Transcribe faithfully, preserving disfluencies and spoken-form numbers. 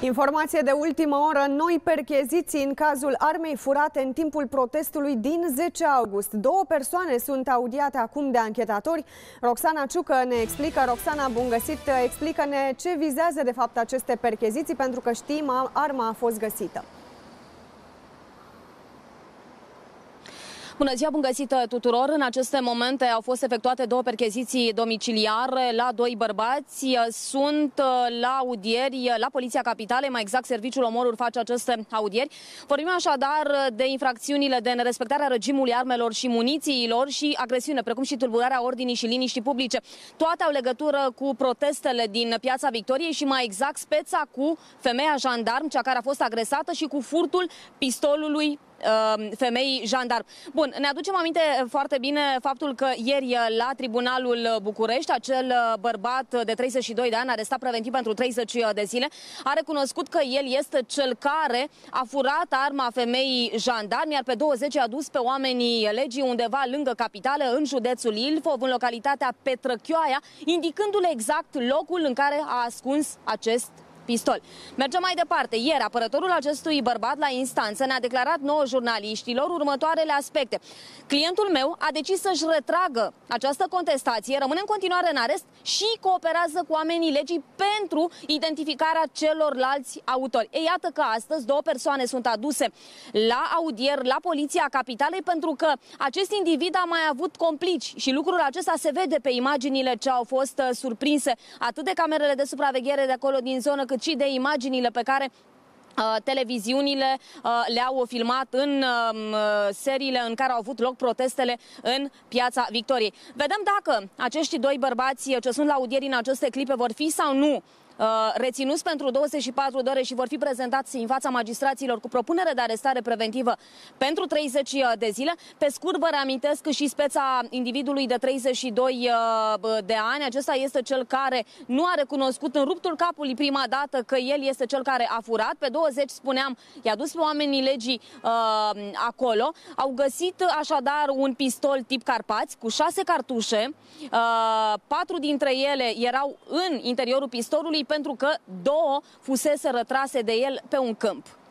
Informație de ultimă oră, noi percheziții în cazul armei furate în timpul protestului din zece august. Două persoane sunt audiate acum de anchetatori. Roxana Ciucă ne explică. Roxana, bun găsit, explică-ne ce vizează de fapt aceste percheziții, pentru că știm, arma a fost găsită. Bună ziua, bun găsit tuturor! În aceste momente au fost efectuate două percheziții domiciliare la doi bărbați. Sunt la audieri la Poliția Capitalei, mai exact Serviciul Omoruri face aceste audieri. Vorbim așadar de infracțiunile de nerespectarea regimului armelor și munițiilor și agresiune, precum și tulburarea ordinii și liniștii publice. Toate au legătură cu protestele din Piața Victoriei și mai exact speța cu femeia jandarm, cea care a fost agresată, și cu furtul pistolului femeii jandarm. Bun, ne aducem aminte foarte bine faptul că ieri la Tribunalul București acel bărbat de treizeci și doi de ani, arestat preventiv pentru treizeci de zile, a recunoscut că el este cel care a furat arma femeii jandarm, iar pe douăzeci a dus pe oamenii legii undeva lângă capitală, în județul Ilfov, în localitatea Petrăchioaia, indicându-le exact locul în care a ascuns acest pistol. Mergem mai departe. Ieri, apărătorul acestui bărbat la instanță ne-a declarat nouă jurnaliștilor următoarele aspecte. Clientul meu a decis să-și retragă această contestație, rămâne în continuare în arest și cooperează cu oamenii legii pentru identificarea celorlalți autori. Ei, iată că astăzi două persoane sunt aduse la audier la Poliția Capitalei pentru că acest individ a mai avut complici și lucrul acesta se vede pe imaginile ce au fost surprinse atât de camerele de supraveghere de acolo din zonă, cât și de imaginile pe care uh, televiziunile uh, le-au filmat în uh, seriile în care au avut loc protestele în Piața Victoriei. Vedem dacă acești doi bărbați ce sunt la audieri în aceste clipe vor fi sau nu reținuți pentru douăzeci și patru de ore și vor fi prezentați în fața magistraților cu propunere de arestare preventivă pentru treizeci de zile. Pe scurt, vă reamintesc și speța individului de treizeci și doi de ani. Acesta este cel care nu a recunoscut în ruptul capului prima dată că el este cel care a furat. Pe douăzeci, spuneam, i-a dus pe oamenii legii uh, acolo. Au găsit așadar un pistol tip Carpați cu șase cartușe. Uh, patru dintre ele erau în interiorul pistolului, pentru că două fusese retrase de el pe un câmp.